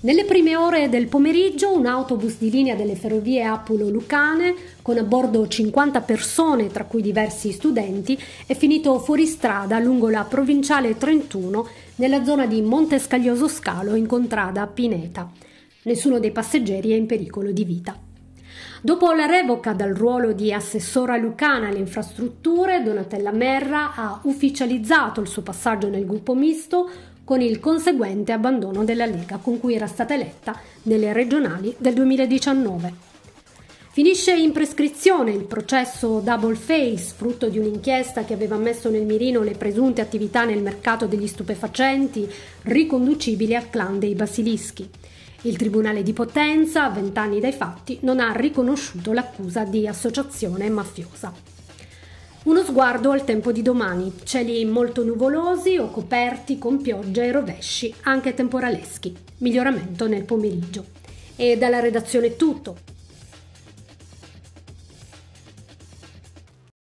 Nelle prime ore del pomeriggio un autobus di linea delle ferrovie Appulo-Lucane con a bordo 50 persone, tra cui diversi studenti, è finito fuori strada lungo la provinciale 31 nella zona di Montescaglioso Scalo in contrada Pineta. Nessuno dei passeggeri è in pericolo di vita. Dopo la revoca dal ruolo di assessora lucana alle infrastrutture, Donatella Merra ha ufficializzato il suo passaggio nel gruppo misto con il conseguente abbandono della Lega con cui era stata eletta nelle regionali del 2019. Finisce in prescrizione il processo Double Face, frutto di un'inchiesta che aveva messo nel mirino le presunte attività nel mercato degli stupefacenti riconducibili al clan dei Basilischi. Il Tribunale di Potenza, a 20 anni dai fatti, non ha riconosciuto l'accusa di associazione mafiosa. Uno sguardo al tempo di domani, cieli molto nuvolosi o coperti con pioggia e rovesci, anche temporaleschi, miglioramento nel pomeriggio. E dalla redazione è tutto.